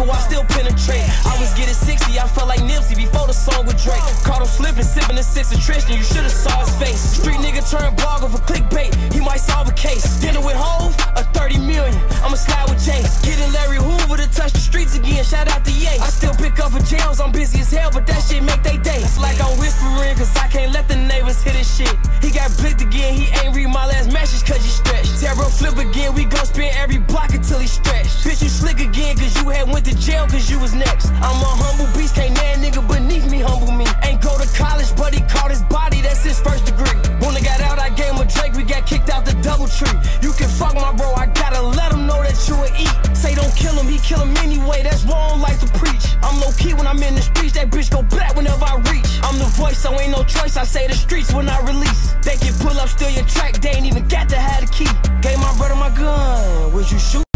circle, I still penetrate. I was getting 60, I felt like Nipsey before the song with Drake. Caught him slipping, sipping the 6 of Tristan, you should've saw his face. Street nigga turned blogger for clickbait, he might solve a case. Dinner with Hov, a 30 million, I'ma slide with Jay. Getting Larry Hoover to touch the streets again, shout out to Ye. I still pick up for jails, I'm busy as hell, but that shit make they day. It's like I'm whispering, cause I can't let the neighbors hear this shit. He got blicked again, he ain't read my last message cause he stretched. Terror flip again, we gon' spin every block until he stretched. Bitch, you slick again cause you had went to jail cause you was next. I'm a humble beast, can't that nigga beneath me humble me. Ain't go to college, but he caught his body, that's his first degree. When I got out, I gave him a Drake, we got kicked out the double tree. You can fuck my bro, I gotta let him know that you a eat. Say don't kill him, he kill him anyway, that's why I don't like to preach. I'm low key when I'm in the streets, that bitch go black whenever I reach. I'm the voice, so ain't no choice, I say the streets when I release. They can pull up, steal your track, they ain't even got to have the key. Gave my brother my gun, would you shoot?